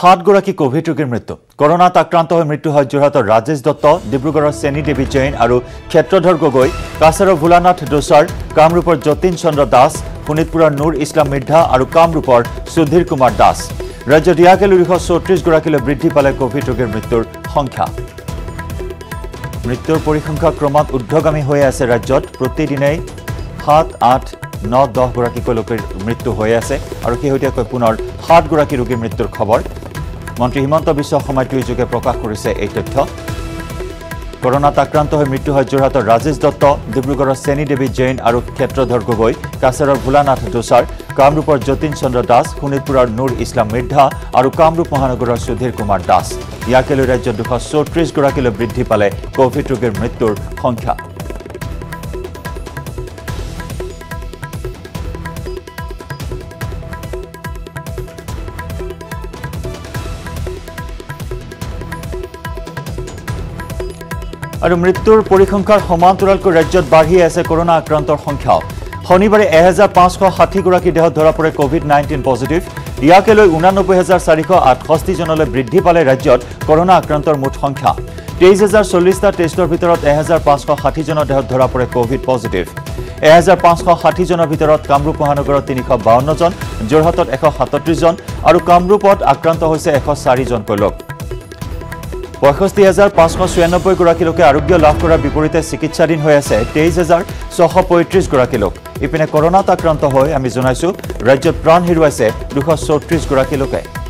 7 গৰাকী কোভিড ৰোগীৰ মৃত্যু কৰোনাত আক্ৰান্ত হৈ মৃত্যু হয় যোৰহাটৰ ৰাজেশ দত্ত ডিব্ৰুগড়ৰ চেনী দেৱী জৈন আৰু ক্ষেত্ৰধৰ গগৈ কাছাৰৰ ভোলানাথ দোসাৰ কামৰূপৰ যতীন চন্দ্ৰ দাস শোণিতপুৰৰ নুৰ ইছলাম মিৰ্ধা আৰু কামৰূপৰ সুধীৰ কুমাৰ দাস ৰাজ্যত ইয়াকে লৈ 234 গৰাকীলৈ বৃদ্ধি পালে কোভিড ৰোগীৰ মৃত্যুৰ সংখ্যা মৃত্যুৰ পৰিসংখ্যা ক্ৰমাৎ ঊৰ্ধ্বগামী হৈ আছে ৰাজ্যত প্ৰতিদিনে 7 8 9 10 গৰাকীকৈ লোকৰ মৃত্যু হৈ আছে আৰু শেহতীয়াকৈ পুনৰ 7 গৰাকী ৰোগীৰ মৃত্যুৰ খবৰ মন্ত্ৰী হিমন্ত বিশ্ব শৰ্মাই টুইটযোগে প্ৰকাশ কৰিছে এই তথ্য কৰোনাত আক্ৰান্ত হৈ মৃত্যু হয় যোৰহাটৰ ৰাজেশ দত্ত ডিব্ৰুগড়ৰ চেনী দেৱী জৈন আৰু ক্ষেত্ৰধৰ গগৈ কাছাৰৰ ভোলানাথ দোসাৰ কামৰূপৰ যতীন চন্দ্ৰ দাস শোণিতপুৰৰ নুৰ ইছলাম মিৰ্ধা আৰু কামৰূপ মহানগৰৰ সুধীৰ কুমাৰ দাস ইয়াকে লৈ ৰাজ্যত 234 গৰাকীলৈ বৃদ্ধি পালে কোভিড ৰোগীৰ মৃত্যুৰ সংখ্যা আৰু মৃত্যুৰ পৰিসংখ্যাৰ সমান্তৰালকৈ ৰাজ্যত বাঢ়ি আছে কৰোনা আক্ৰান্তৰ সংখ্যা শনিবাৰে 1560 গৰাকী দেহত ধৰা পৰে কোভিড-19 পজিটিভ ইয়াকে লৈ 89468 জনলৈ বৃদ্ধি পালে ৰাজ্যত কৰোনা আক্ৰান্তৰ মুঠ সংখ্যা 23040টা টেষ্টৰ ভিতৰত 1560 জনৰ দেহত ধৰা পৰে কোভিড পজিটিভ 1560 জনৰ ভিতৰত কামৰূপ মহানগৰত 352 জন যোৰহাটত 137 জন আৰু কামৰূপত আক্ৰান্ত হৈছে 104 জনকৈ লোক 65596 গৰাকী লোকে আৰোগ্য লাভ কৰাৰ বিপৰীতে চিকিৎসাধীন হৈ আছে 23635 গৰাকী লোক ইপিনে কৰোনাত আক্ৰান্ত হৈ আমি জনাইছো ৰাজ্যত প্ৰাণ হেৰুৱাইছে 234 গৰাকী লোকে